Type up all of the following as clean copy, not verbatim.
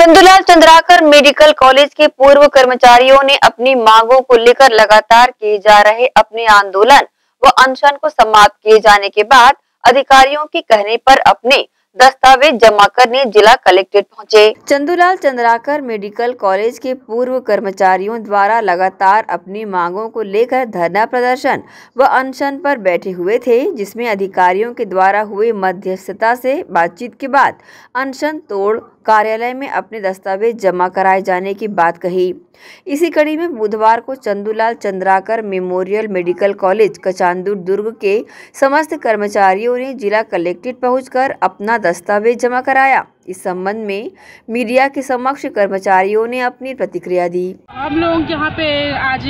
Chandulal Chandrakar medical college के पूर्व कर्मचारियों ने अपनी मांगों को लेकर लगातार किए जा रहे अपने आंदोलन व अनशन को समाप्त किए जाने के बाद अधिकारियों के कहने पर अपने दस्तावेज जमा करने जिला कलेक्ट्रेट पहुंचे। चंदूलाल चंद्राकर मेडिकल कॉलेज के पूर्व कर्मचारियों द्वारा लगातार अपनी मांगों को लेकर धरना प्रदर्शन व अनशन पर बैठे हुए थे, जिसमें अधिकारियों के द्वारा हुए मध्यस्थता से बातचीत के बाद अनशन तोड़ कार्यालय में अपने दस्तावेज जमा कराए जाने की बात कही। इसी कड़ी में बुधवार को Chandulal Chandrakar memorial medical college Kachandur Durg के समस्त कर्मचारियों ने जिला कलेक्ट्रेट पहुंचकर अपना दस्तावेज जमा कराया। इस संबंध में मीडिया के समक्ष कर्मचारियों ने अपनी प्रतिक्रिया दी। हम लोग यहाँ पे आज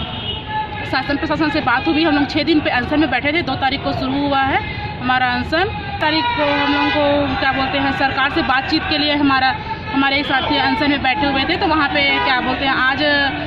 शासन प्रशासन से बात हुई। हम लोग 6 दिन पे अनशन में बैठे थे। 2 तारीख को शुरू हुआ है हमारा अनशन। तारीख को हम लोगों को क्या बोलते हैं सरकार से बातचीत के लिए हमारे एक साथी अनशन में बैठे हुए थे। तो वहाँ पे क्या बोलते हैं आज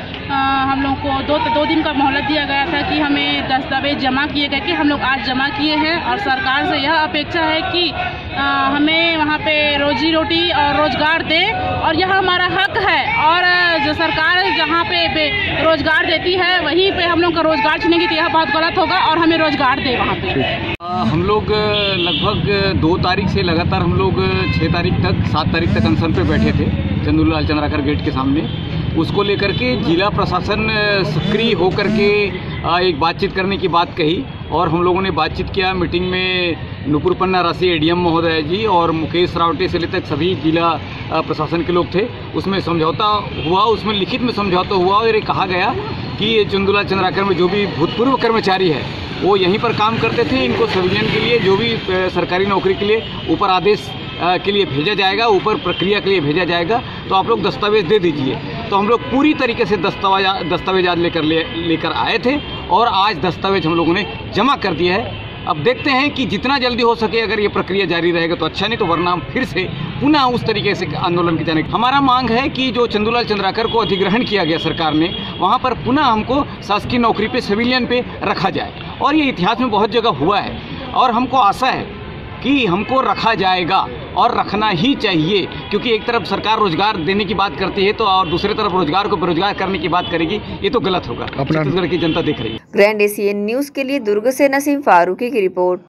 हम लोग को 2 दिन का मोहलत दिया गया था कि हमें दस्तावेज जमा किए गए, कि हम लोग आज जमा किए हैं। और सरकार से यह अपेक्षा है कि हमें वहाँ पे रोजी रोटी और रोजगार दे, और यह हमारा हक है। और जो सरकार जहाँ पे रोजगार देती है वहीं पे हम लोग का रोजगार छीनेगी तो यह बहुत गलत होगा, और हमें रोजगार दे वहाँ पे। हम लोग लगभग 2 तारीख से लगातार हम लोग 6 तारीख तक 7 तारीख तक अनशन पे बैठे थे चंदूलाल चंद्राकर गेट के सामने। उसको लेकर के जिला प्रशासन सक्रिय होकर के एक बातचीत करने की बात कही, और हम लोगों ने बातचीत किया। मीटिंग में नुपुरपन्ना राशि एडीएम महोदय जी और मुकेश रावटे से लेकर सभी जिला प्रशासन के लोग थे। उसमें समझौता हुआ, उसमें लिखित में समझौता हुआ और ये कहा गया कि ये चंदूलाल चंद्राकर में जो भी भूतपूर्व कर्मचारी है वो यहीं पर काम करते थे। इनको सिविलियन के लिए जो भी सरकारी नौकरी के लिए ऊपर आदेश के लिए भेजा जाएगा, ऊपर प्रक्रिया के लिए भेजा जाएगा, तो आप लोग दस्तावेज दे दीजिए। तो हम लोग पूरी तरीके से दस्तावेजात लेकर आए थे, और आज दस्तावेज हम लोगों ने जमा कर दिया है। अब देखते हैं कि जितना जल्दी हो सके अगर ये प्रक्रिया जारी रहेगा तो अच्छा, नहीं तो वरना हम फिर से पुनः उस तरीके से आंदोलन की जाने। हमारा मांग है कि जो चंदूलाल चंद्राकर को अधिग्रहण किया गया सरकार ने, वहाँ पर पुनः हमको शासकीय नौकरी पे सिविलियन पे रखा जाए। और ये इतिहास में बहुत जगह हुआ है, और हमको आशा है कि हमको रखा जाएगा और रखना ही चाहिए, क्योंकि एक तरफ सरकार रोजगार देने की बात करती है तो और दूसरी तरफ रोजगार को बेरोजगार करने की बात करेगी, ये तो गलत होगा। छत्तीसगढ़ की जनता देख रही है। ग्रैंड एशियन न्यूज के लिए दुर्ग से नसीम फारूकी की रिपोर्ट।